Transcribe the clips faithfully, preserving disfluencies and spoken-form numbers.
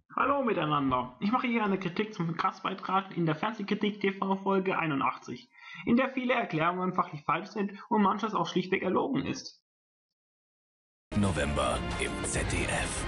Hallo miteinander. Ich mache hier eine Kritik zum Gastbeitrag in der Fernsehkritik T V Folge einundachtzig, in der viele Erklärungen fachlich falsch sind und manches auch schlichtweg erlogen ist. November im Z D F.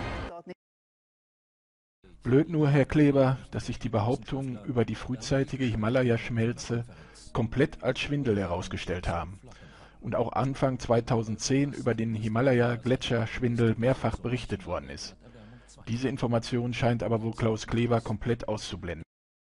Blöd nur, Herr Kleber, dass sich die Behauptungen über die frühzeitige Himalaya-Schmelze komplett als Schwindel herausgestellt haben und auch Anfang zweitausendzehn über den Himalaya-Gletscherschwindel mehrfach berichtet worden ist. Diese Information scheint aber wohl Klaus Kleber komplett auszublenden.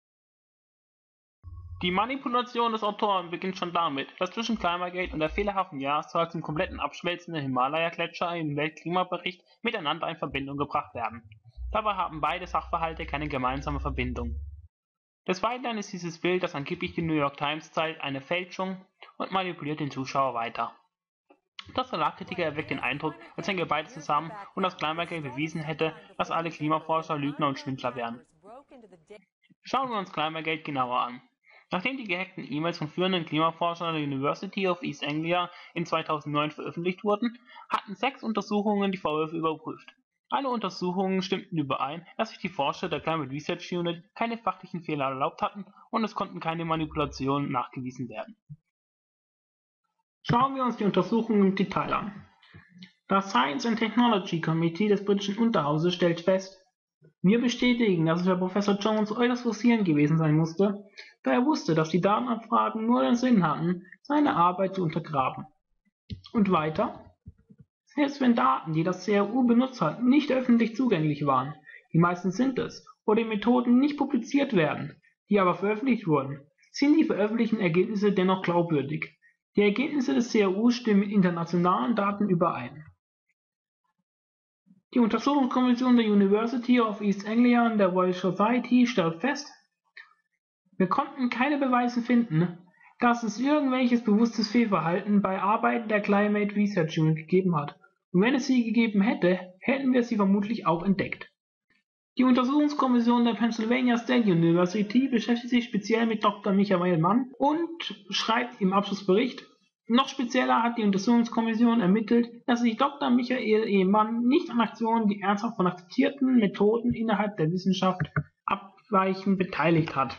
Die Manipulation des Autoren beginnt schon damit, dass zwischen Climategate und der fehlerhaften Jahreszahl zum kompletten Abschmelzen der Himalaya-Gletscher im Weltklimabericht miteinander in Verbindung gebracht werden. Dabei haben beide Sachverhalte keine gemeinsame Verbindung. Des Weiteren ist dieses Bild, das angeblich die New York Times zeigt, eine Fälschung und manipuliert den Zuschauer weiter. Der Solarkritiker erweckt den Eindruck, als hänge beides zusammen und dass Climategate bewiesen hätte, dass alle Klimaforscher Lügner und Schwindler wären. Schauen wir uns Climategate genauer an. Nachdem die gehackten E-Mails von führenden Klimaforschern der University of East Anglia in zweitausendneun veröffentlicht wurden, hatten sechs Untersuchungen die Vorwürfe überprüft. Alle Untersuchungen stimmten überein, dass sich die Forscher der Climate Research Unit keine fachlichen Fehler erlaubt hatten und es konnten keine Manipulationen nachgewiesen werden. Schauen wir uns die Untersuchungen im Detail an. Das Science and Technology Committee des britischen Unterhauses stellt fest: Wir bestätigen, dass es für Professor Jones äußerst frustrierend gewesen sein musste, da er wusste, dass die Datenabfragen nur den Sinn hatten, seine Arbeit zu untergraben. Und weiter: Selbst wenn Daten, die das C R U benutzt hat, nicht öffentlich zugänglich waren, die meisten sind es, oder die Methoden nicht publiziert werden, die aber veröffentlicht wurden, sind die veröffentlichten Ergebnisse dennoch glaubwürdig. Die Ergebnisse des C R U stimmen mit internationalen Daten überein. Die Untersuchungskommission der University of East Anglia und der Royal Society stellt fest: Wir konnten keine Beweise finden, dass es irgendwelches bewusstes Fehlverhalten bei Arbeiten der Climate Research Unit gegeben hat, und wenn es sie gegeben hätte, hätten wir sie vermutlich auch entdeckt. Die Untersuchungskommission der Pennsylvania State University beschäftigt sich speziell mit Doktor Michael Mann und schreibt im Abschlussbericht: Noch spezieller hat die Untersuchungskommission ermittelt, dass sich Doktor Michael E. Mann nicht an Aktionen, die ernsthaft von akzeptierten Methoden innerhalb der Wissenschaft abweichen, beteiligt hat.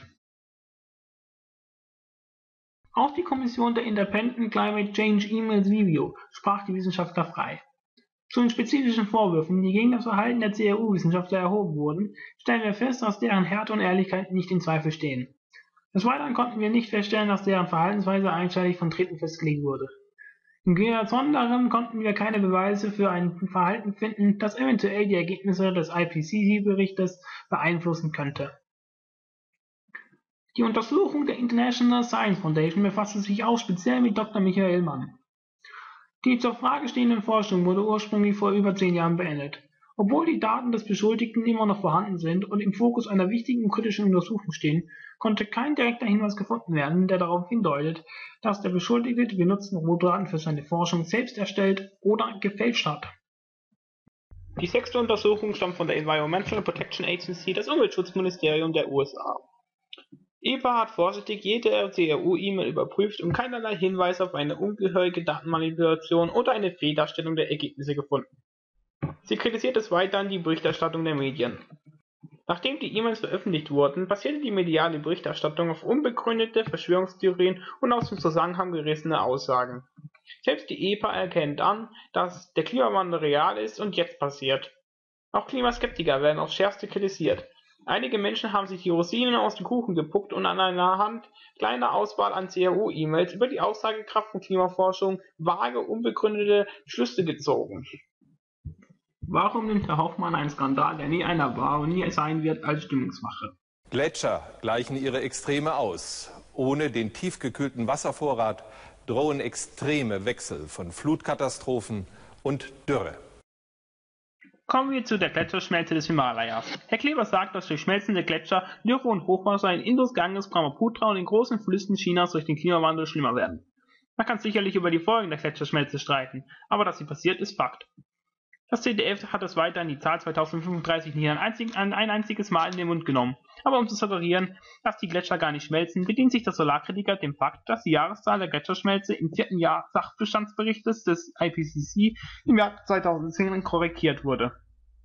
Auch die Kommission der Independent Climate Change E-Mails Review sprach die Wissenschaftler frei. Zu den spezifischen Vorwürfen, die gegen das Verhalten der C R U-Wissenschaftler erhoben wurden, stellen wir fest, dass deren Härte und Ehrlichkeit nicht in Zweifel stehen. Des Weiteren konnten wir nicht feststellen, dass deren Verhaltensweise einseitig von Dritten festgelegt wurde. Im Gegensatz zu anderen konnten wir keine Beweise für ein Verhalten finden, das eventuell die Ergebnisse des I P C C-Berichtes beeinflussen könnte. Die Untersuchung der International Science Foundation befasste sich auch speziell mit Doktor Michael Mann. Die zur Frage stehende Forschung wurde ursprünglich vor über zehn Jahren beendet. Obwohl die Daten des Beschuldigten immer noch vorhanden sind und im Fokus einer wichtigen kritischen Untersuchung stehen, konnte kein direkter Hinweis gefunden werden, der darauf hindeutet, dass der Beschuldigte die benutzten Rohdaten für seine Forschung selbst erstellt oder gefälscht hat. Die sechste Untersuchung stammt von der Environmental Protection Agency, das Umweltschutzministerium der U S A. E P A hat vorsichtig jede C R U-E-Mail überprüft und keinerlei Hinweise auf eine ungehörige Datenmanipulation oder eine Fehldarstellung der Ergebnisse gefunden. Sie kritisiert des Weiteren die Berichterstattung der Medien. Nachdem die E-Mails veröffentlicht wurden, basierte die mediale Berichterstattung auf unbegründete Verschwörungstheorien und aus dem Zusammenhang gerissene Aussagen. Selbst die E P A erkennt an, dass der Klimawandel real ist und jetzt passiert. Auch Klimaskeptiker werden aufs Schärfste kritisiert. Einige Menschen haben sich die Rosinen aus dem Kuchen gepuckt und an einer Hand kleiner Auswahl an C R U-E-Mails über die Aussagekraft von Klimaforschung vage, unbegründete Schlüsse gezogen. Warum nimmt Herr Hoffmann einen Skandal, der nie einer war und nie sein wird, als Stimmungsmache? Gletscher gleichen ihre Extreme aus. Ohne den tiefgekühlten Wasservorrat drohen extreme Wechsel von Flutkatastrophen und Dürre. Kommen wir zu der Gletscherschmelze des Himalayas. Herr Kleber sagt, dass durch schmelzende Gletscher Dürre und Hochwasser in Indus, Ganges, Brahmaputra und den großen Flüssen Chinas durch den Klimawandel schlimmer werden. Man kann sicherlich über die Folgen der Gletscherschmelze streiten, aber dass sie passiert, ist Fakt. Das Z D F hat es weiterhin die Zahl zweitausendfünfunddreißig nicht ein, einzig, ein einziges Mal in den Mund genommen. Aber um zu suggerieren, dass die Gletscher gar nicht schmelzen, bedient sich der Solarkritiker dem Fakt, dass die Jahreszahl der Gletscherschmelze im vierten Jahr Sachbestandsberichtes des I P C C im Jahr zweitausendzehn korrigiert wurde.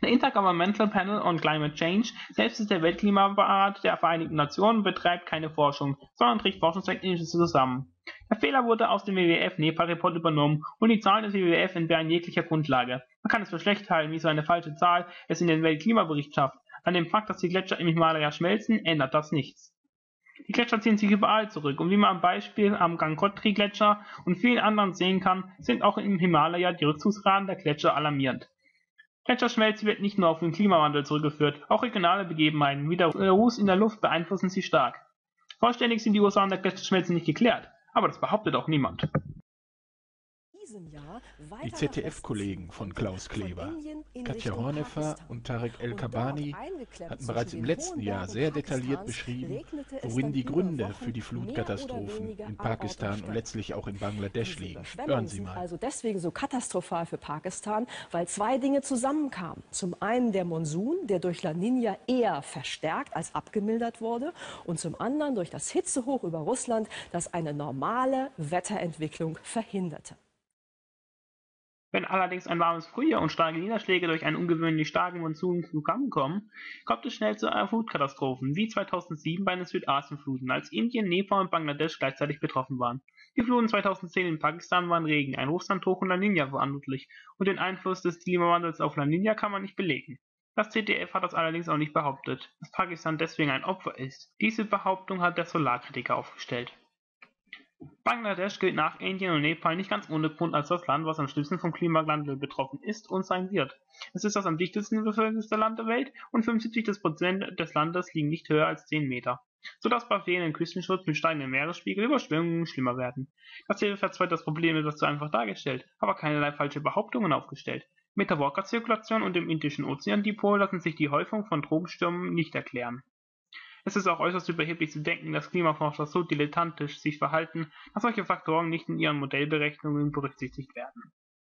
Der Intergovernmental Panel on Climate Change, selbst ist der Weltklimarat der Vereinten Nationen, betreibt keine Forschung, sondern trägt Forschungsergebnisse zusammen. Der Fehler wurde aus dem W W F-Nepal-Report übernommen und die Zahlen des W W F entbehren jeglicher Grundlage. Man kann es für schlecht halten, wie so eine falsche Zahl es in den Weltklimabericht schafft. An dem Fakt, dass die Gletscher im Himalaya schmelzen, ändert das nichts. Die Gletscher ziehen sich überall zurück und wie man am Beispiel am Gangotri-Gletscher und vielen anderen sehen kann, sind auch im Himalaya die Rückzugsraten der Gletscher alarmierend. Gletscherschmelze wird nicht nur auf den Klimawandel zurückgeführt, auch regionale Begebenheiten wie der Ruß in der Luft beeinflussen sie stark. Vollständig sind die Ursachen der Gletscherschmelze nicht geklärt, aber das behauptet auch niemand. Die Z D F-Kollegen von Klaus Kleber, Katja Horneffer und Tarek El-Kabani, hatten bereits im letzten Jahr sehr detailliert beschrieben, worin die Gründe für die Flutkatastrophen in Pakistan und letztlich auch in Bangladesch liegen. Hören Sie mal. Also deswegen so katastrophal für Pakistan, weil zwei Dinge zusammenkamen. Zum einen der Monsun, der durch La Niña eher verstärkt als abgemildert wurde, und zum anderen durch das Hitzehoch über Russland, das eine normale Wetterentwicklung verhinderte. Wenn allerdings ein warmes Frühjahr und starke Niederschläge durch einen ungewöhnlich starken Monsun zusammenkommen, kommt es schnell zu Flutkatastrophen, wie zweitausendsieben bei den Südasienfluten, als Indien, Nepal und Bangladesch gleichzeitig betroffen waren. Die Fluten zweitausendzehn in Pakistan waren Regen, ein Russlandhoch und La Niña verantwortlich, und den Einfluss des Klimawandels auf La Niña kann man nicht belegen. Das Z D F hat das allerdings auch nicht behauptet, dass Pakistan deswegen ein Opfer ist. Diese Behauptung hat der Solarkritiker aufgestellt. Bangladesch gilt nach Indien und Nepal nicht ganz ohne Grund als das Land, was am schlimmsten vom Klimawandel betroffen ist und sein wird. Es ist das am dichtesten bevölkertste Land der Welt und fünfundsiebzig Prozent des Landes liegen nicht höher als zehn Meter, sodass bei fehlendem Küstenschutz mit steigendem Meeresspiegel Überschwemmungen schlimmer werden. Das Z D F hat zwar das Problem etwas zu einfach dargestellt, aber keinerlei falsche Behauptungen aufgestellt. Mit der Walker-Zirkulation und dem Indischen Ozeandipol lassen sich die Häufung von Tropenstürmen nicht erklären. Es ist auch äußerst überheblich zu denken, dass Klimaforscher so dilettantisch sich verhalten, dass solche Faktoren nicht in ihren Modellberechnungen berücksichtigt werden.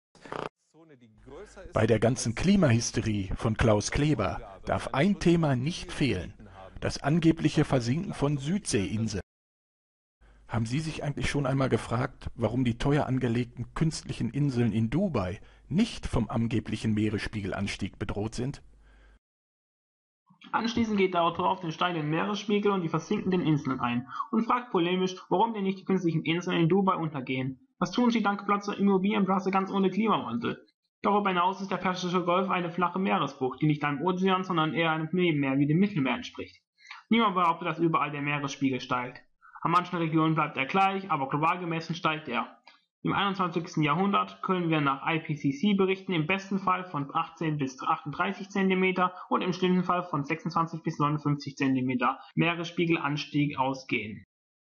Bei der ganzen Klimahysterie von Klaus Kleber darf ein Thema nicht fehlen: das angebliche Versinken von Südseeinseln. Haben Sie sich eigentlich schon einmal gefragt, warum die teuer angelegten künstlichen Inseln in Dubai nicht vom angeblichen Meeresspiegelanstieg bedroht sind? Anschließend geht der Autor auf den steigenden Meeresspiegel und die versinkenden Inseln ein und fragt polemisch, warum denn nicht die künstlichen Inseln in Dubai untergehen. Das tun sie dank Platz der Immobilienblase ganz ohne Klimawandel. Darüber hinaus ist der Persische Golf eine flache Meeresbucht, die nicht einem Ozean, sondern eher einem Nebenmeer wie dem Mittelmeer entspricht. Niemand behauptet, dass überall der Meeresspiegel steigt. An manchen Regionen bleibt er gleich, aber global gemessen steigt er. Im einundzwanzigsten Jahrhundert können wir nach I P C C-Berichten im besten Fall von achtzehn bis achtunddreißig Zentimeter und im schlimmsten Fall von sechsundzwanzig bis neunundfünfzig Zentimeter Meeresspiegelanstieg ausgehen.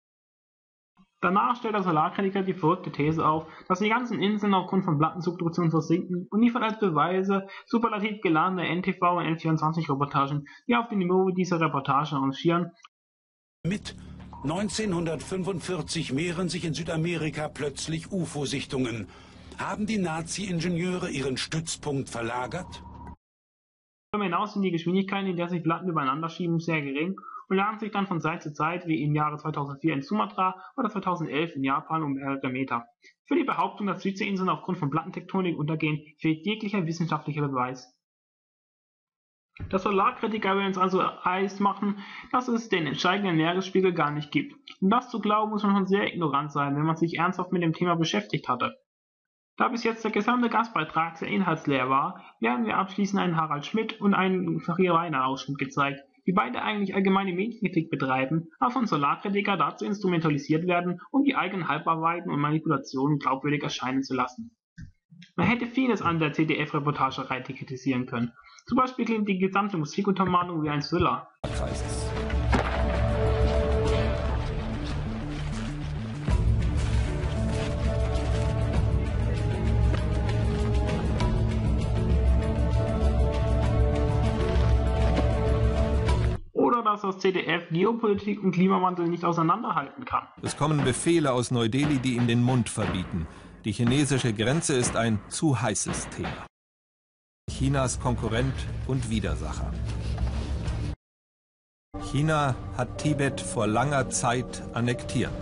Danach stellt der Solarkritiker die verrückte These auf, dass die ganzen Inseln aufgrund von Plattensubduktion versinken und liefert als Beweise superlativ geladene N T V und N vierundzwanzig-Reportagen, die auf dem Niveau dieser Reportage rangieren. Mit neunzehnhundertfünfundvierzig mehren sich in Südamerika plötzlich U F O-Sichtungen. Haben die Nazi-Ingenieure ihren Stützpunkt verlagert? Darüber hinaus sind die Geschwindigkeiten, in der sich Platten übereinander schieben, sehr gering und lagen sich dann von Zeit zu Zeit, wie im Jahre zweitausendvier in Sumatra oder zweitausendelf in Japan, um mehrere Meter. Für die Behauptung, dass Südseeinseln aufgrund von Plattentektonik untergehen, fehlt jeglicher wissenschaftlicher Beweis. Der Solarkritiker will uns also heiß machen, dass es den steigenden Meeresspiegel gar nicht gibt. Um das zu glauben, muss man schon sehr ignorant sein, wenn man sich ernsthaft mit dem Thema beschäftigt hatte. Da bis jetzt der gesamte Gastbeitrag sehr inhaltsleer war, werden wir abschließend einen Harald Schmidt und einen Faria Weiner Ausschnitt gezeigt, die beide eigentlich allgemeine Medienkritik betreiben, aber von Solarkritiker dazu instrumentalisiert werden, um die eigenen Halbarbeiten und Manipulationen glaubwürdig erscheinen zu lassen. Man hätte vieles an der Z D F-Reportagerei kritisieren können. Zum Beispiel klingt die gesamte Musikuntermalung wie ein Thriller. Oder dass das Z D F Geopolitik und Klimawandel nicht auseinanderhalten kann. Es kommen Befehle aus Neu-Delhi, die ihm den Mund verbieten. Die chinesische Grenze ist ein zu heißes Thema. Chinas Konkurrent und Widersacher. China hat Tibet vor langer Zeit annektiert.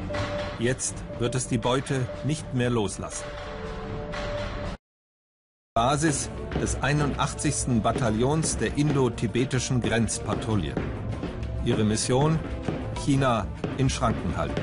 Jetzt wird es die Beute nicht mehr loslassen. Basis des einundachtzigsten Bataillons der indo-tibetischen Grenzpatrouille. Ihre Mission: China in Schranken halten.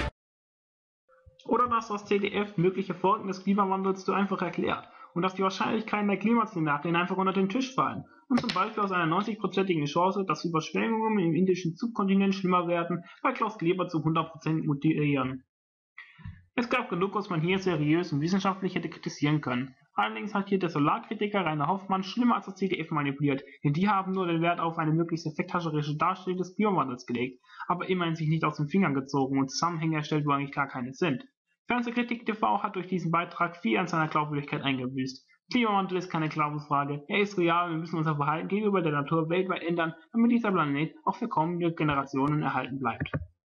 Oder dass das Z D F mögliche Folgen des Klimawandels zu einfach erklärt und dass die Wahrscheinlichkeiten der Klimaszenarien einfach unter den Tisch fallen und zum Beispiel aus einer neunzig-prozentigen Chance, dass Überschwemmungen im indischen Subkontinent schlimmer werden, bei Klaus Kleber zu hundert Prozent motivieren. Es gab genug, was man hier seriös und wissenschaftlich hätte kritisieren können. Allerdings hat hier der Solarkritiker Rainer Hoffmann schlimmer als das Z D F manipuliert, denn die haben nur den Wert auf eine möglichst effekthascherische Darstellung des Klimawandels gelegt, aber immerhin sich nicht aus den Fingern gezogen und Zusammenhänge erstellt, wo eigentlich gar keine sind. Fernsehkritik T V hat durch diesen Beitrag viel an seiner Glaubwürdigkeit eingebüßt. Klimawandel ist keine Glaubensfrage, er ist real und wir müssen unser Verhalten gegenüber der Natur weltweit ändern, damit dieser Planet auch für kommende Generationen erhalten bleibt.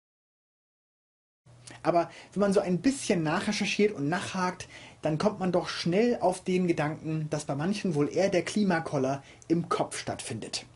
Aber wenn man so ein bisschen nachrecherchiert und nachhakt, dann kommt man doch schnell auf den Gedanken, dass bei manchen wohl eher der Klimakoller im Kopf stattfindet.